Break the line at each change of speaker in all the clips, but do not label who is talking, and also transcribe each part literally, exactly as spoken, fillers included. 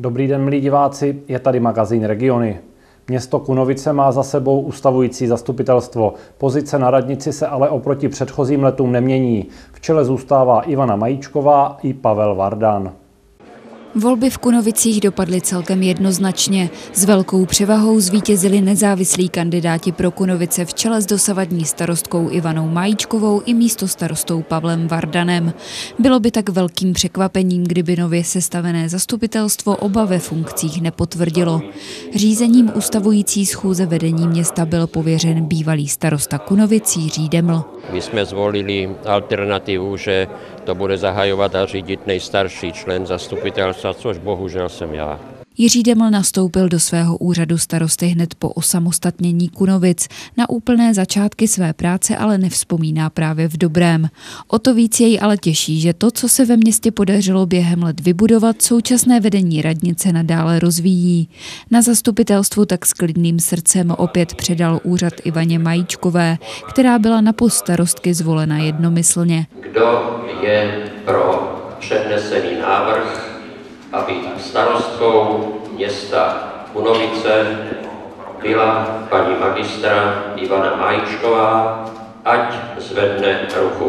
Dobrý den, milí diváci, je tady magazín Regiony. Město Kunovice má za sebou ustavující zastupitelstvo. Pozice na radnici se ale oproti předchozím letům nemění. V čele zůstává Ivana Majíčková i Pavel Vardan.
Volby v Kunovicích dopadly celkem jednoznačně. S velkou převahou zvítězili nezávislí kandidáti pro Kunovice v čele s dosavadní starostkou Ivanou Majíčkovou i místostarostou Pavlem Vardanem. Bylo by tak velkým překvapením, kdyby nově sestavené zastupitelstvo oba ve funkcích nepotvrdilo. Řízením ustavující schůze vedení města byl pověřen bývalý starosta Kunovic Jiří Deml.
My jsme zvolili alternativu, že to bude zahajovat a řídit nejstarší člen zastupitelstva, což bohužel jsem já.
Jiří Deml nastoupil do svého úřadu starosty hned po osamostatnění Kunovic. Na úplné začátky své práce ale nevzpomíná právě v dobrém. O to víc jej ale těší, že to, co se ve městě podařilo během let vybudovat, současné vedení radnice nadále rozvíjí. Na zastupitelstvu tak s klidným srdcem opět předal úřad Ivaně Majíčkové, která byla na post starostky zvolena jednomyslně.
Kdo je pro přednesený návrh, aby starostkou města Kunovice byla paní magistra Ivana Majíčková, ať zvedne ruku.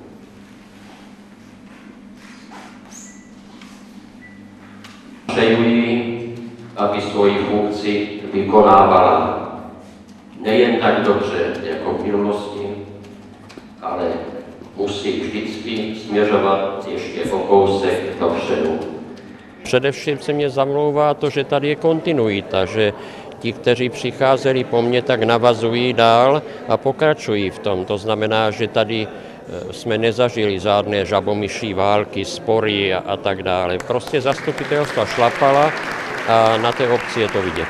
Přeju jí, aby svoji funkci vykonávala nejen tak dobře jako v minulosti, ale musí vždycky směřovat ještě o kousek dopředu. Především se mě zamlouvá to, že tady je kontinuita, že ti, kteří přicházeli po mně, tak navazují dál a pokračují v tom. To znamená, že tady jsme nezažili žádné žabomyší války, spory a, a tak dále. Prostě zastupitelstva šlapala a na té obci je to vidět.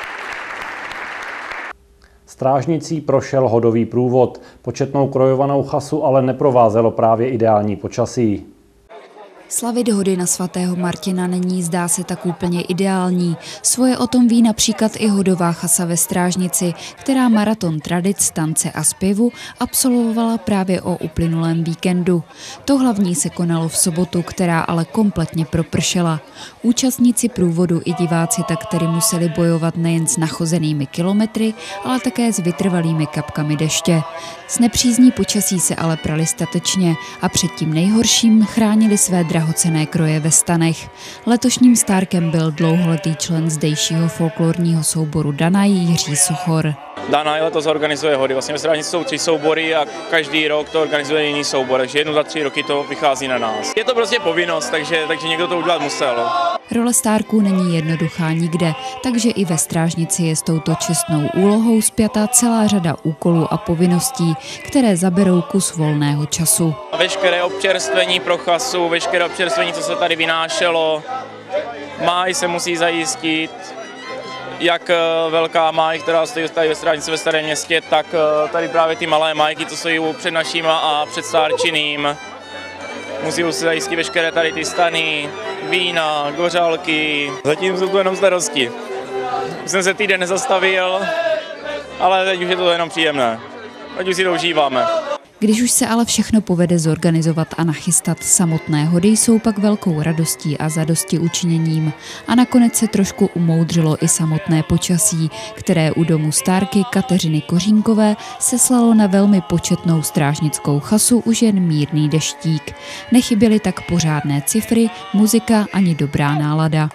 Strážnicí prošel hodový průvod. Početnou krojovanou chasu ale neprovázelo právě ideální počasí.
Slavit hody na svatého Martina není, zdá se, tak úplně ideální. Svoje o tom ví například i hodová chasa ve Strážnici, která maraton tradic, tance a zpěvu absolvovala právě o uplynulém víkendu. To hlavní se konalo v sobotu, která ale kompletně propršela. Účastníci průvodu i diváci tak tedy museli bojovat nejen s nachozenými kilometry, ale také s vytrvalými kapkami deště. S nepřízní počasí se ale prali statečně a před tím nejhorším chránili své drahocenné kroje ve stanech. Letošním stárkem byl dlouholetý člen zdejšího folklorního souboru Danaj Jiří Sochor.
Danaj letos organizuje hody. Vlastně ve Strážnici jsou tři soubory a každý rok to organizuje jiný soubor, takže jednou za tři roky to vychází na nás. Je to prostě povinnost, takže, takže někdo to udělat musel.
Role stárků není jednoduchá nikde, takže i ve Strážnici je s touto čestnou úlohou spjatá celá řada úkolů a povinností, které zaberou kus volného času.
Veškeré občerstvení pro chasu, veškeré občerstvení, co se tady vynášelo, máj se musí zajistit. Jak velká máj, která stojí tady ve Strážnici ve Starém Městě, tak tady právě ty malé májky, co jsou před našima a před Stárčiným. Musí se zajistit veškeré tady ty stany, vína, gořálky. Zatím jsou to jenom starosti. Už jsem se týden nezastavil, ale teď už je to jenom příjemné. Teď už si to užíváme.
Když už se ale všechno povede zorganizovat a nachystat, samotné hody jsou pak velkou radostí a zadosti učiněním. A nakonec se trošku umoudřilo i samotné počasí, které u domu stárky Kateřiny Kořínkové seslalo na velmi početnou strážnickou chasu už jen mírný deštík. Nechyběly tak pořádné cifry, muzika ani dobrá nálada.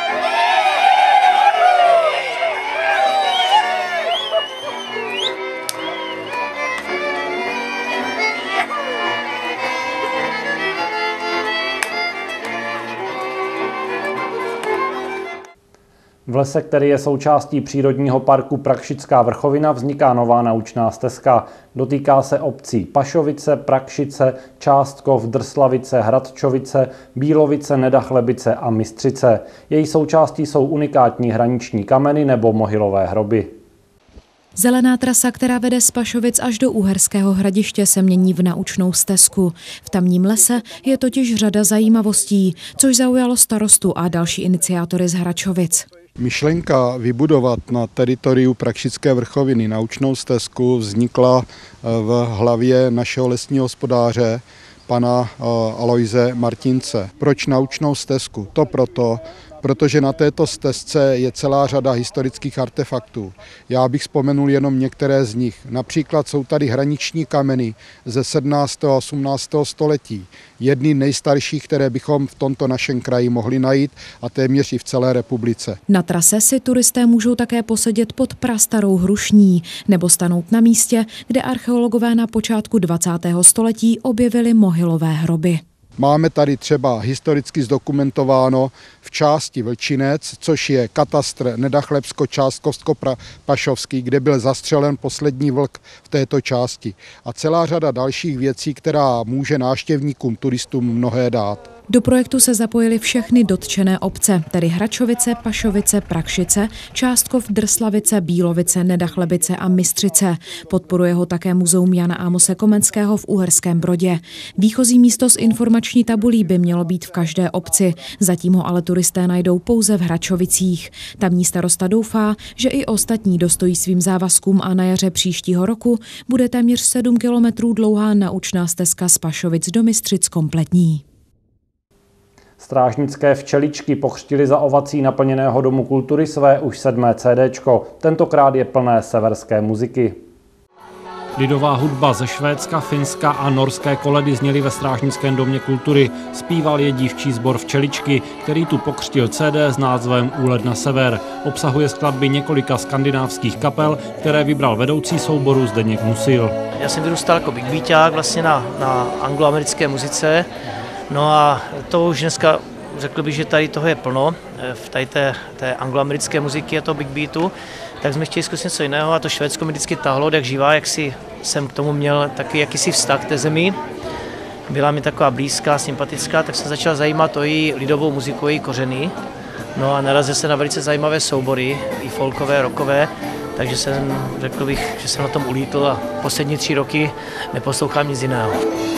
V lese, který je součástí přírodního parku Prakšická vrchovina, vzniká nová naučná stezka. Dotýká se obcí Pašovice, Prakšice, Částkov, Drslavice, Hradčovice, Bílovice, Nedachlebice a Mistřice. Její součástí jsou unikátní hraniční kameny nebo mohylové hroby.
Zelená trasa, která vede z Pašovic až do Uherského Hradiště, se mění v naučnou stezku. V tamním lese je totiž řada zajímavostí, což zaujalo starostu a další iniciátory z Hračovic.
Myšlenka vybudovat na teritoriu Prakšické vrchoviny naučnou stezku vznikla v hlavě našeho lesního hospodáře, pana Alojze Martince. Proč naučnou stezku? To proto, protože na této stezce je celá řada historických artefaktů. Já bych vzpomenul jenom některé z nich. Například jsou tady hraniční kameny ze sedmnáctého a osmnáctého století. Jedny nejstarších, které bychom v tomto našem kraji mohli najít a téměř i v celé republice.
Na trase si turisté můžou také posedět pod prastarou hrušní nebo stanout na místě, kde archeologové na počátku dvacátého století objevili mohylové hroby.
Máme tady třeba historicky zdokumentováno v části Vlčinec, což je katastr Nedachlebsko-Částkovsko-Pašovský, kde byl zastřelen poslední vlk v této části. A celá řada dalších věcí, která může návštěvníkům, turistům mnohé dát.
Do projektu se zapojily všechny dotčené obce, tedy Hračovice, Pašovice, Prakšice, Částkov, Drslavice, Bílovice, Nedachlebice a Mistřice. Podporuje ho také Muzeum Jana Amose Komenského v Uherském Brodě. Výchozí místo s informační tabulí by mělo být v každé obci, zatím ho ale turisté najdou pouze v Hračovicích. Tamní starosta doufá, že i ostatní dostojí svým závazkům a na jaře příštího roku bude téměř sedm kilometrů dlouhá naučná stezka z Pašovic do Mistřic kompletní.
Strážnické včeličky pokřtily za ovací naplněného Domu kultury své už sedmé CDčko. Tentokrát je plné severské muziky. Lidová hudba ze Švédska, Finska a norské koledy zněly ve Strážnickém domě kultury. Zpíval je dívčí sbor Včeličky, který tu pokřtil C D s názvem Úlet na sever. Obsahuje skladby několika skandinávských kapel, které vybral vedoucí souboru Zdeněk Musil.
Já jsem vyrůstal jako big beaták vlastně na, na angloamerické muzice. No a to už dneska řekl bych, že tady toho je plno, v tady té, té angloamerické muziky a toho big beatu, tak jsme chtěli zkusit něco jiného a to Švédsko mi vždycky tahlo, jak živá, jak si jsem k tomu měl taky jakýsi vztah k té zemi. Byla mi taková blízká, sympatická, tak jsem začal zajímat o její lidovou muziku, její kořeny. No a narazil se na velice zajímavé soubory, i folkové, rockové, takže jsem řekl bych, že jsem na tom ulítl a poslední tři roky neposlouchám nic jiného.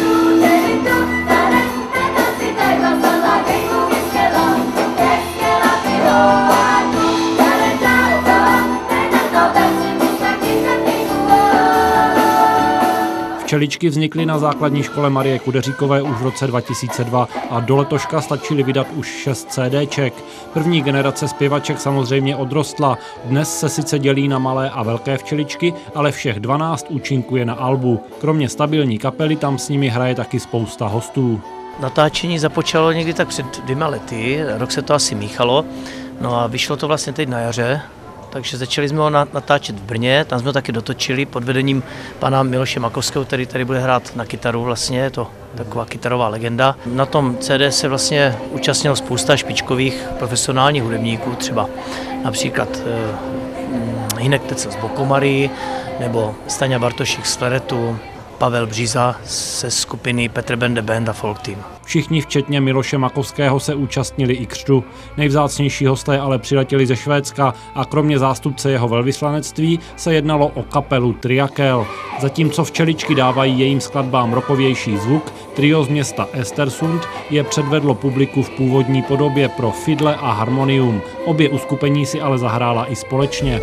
Včeličky vznikly na základní škole Marie Kudeříkové už v roce dva tisíce dva a do letoška stačily vydat už šest CDček. První generace zpěvaček samozřejmě odrostla. Dnes se sice dělí na malé a velké včeličky, ale všech dvanáct účinkuje na albu. Kromě stabilní kapely tam s nimi hraje taky spousta hostů.
Natáčení započalo někdy tak před dvěma lety, rok se to asi míchalo, no a vyšlo to vlastně teď na jaře. Takže začali jsme ho natáčet v Brně, tam jsme ho taky dotočili pod vedením pana Miloše Makovského, který tady bude hrát na kytaru vlastně, je to taková kytarová legenda. Na tom C D se vlastně účastnilo spousta špičkových profesionálních hudebníků, třeba například eh, Hinek Tecel z Bokomary, nebo Staňa Bartošík z Fleretu, Pavel Bříza ze skupiny Petr Bende Band a Folk Team.
Všichni, včetně Miloše Makovského, se účastnili i křtu. Nejvzácnější hosté ale přiletěli ze Švédska a kromě zástupce jeho velvyslanectví se jednalo o kapelu Triakel. Zatímco Včeličky dávají jejím skladbám rokovější zvuk, trio z města Östersund je předvedlo publiku v původní podobě pro fidle a harmonium. Obě uskupení si ale zahrála i společně.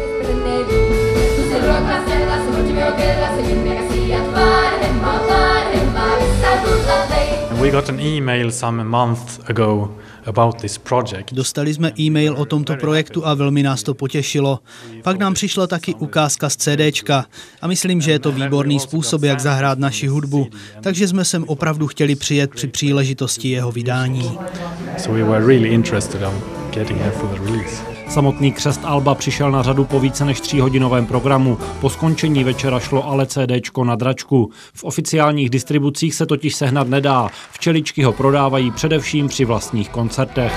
We got an email some months ago about this project.
Dostali jsme e-mail o tomto projektu a velmi nás to potěšilo. Pak nám přišla taky ukázka z CDčka a myslím, že je to výborný způsob, jak zahrát naši hudbu, takže jsme sem opravdu chtěli přijet při příležitosti jeho vydání.
So we were really interested in getting here for the release.
Samotný křest alba přišel na řadu po více než tříhodinovém programu. Po skončení večera šlo ale CDčko na dračku. V oficiálních distribucích se totiž sehnat nedá. Včeličky ho prodávají především při vlastních koncertech.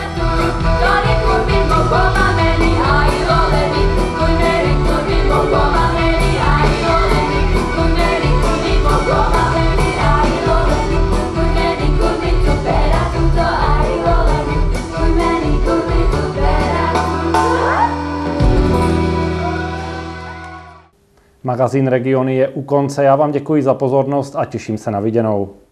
Magazín Regiony je u konce. Já vám děkuji za pozornost a těším se na viděnou.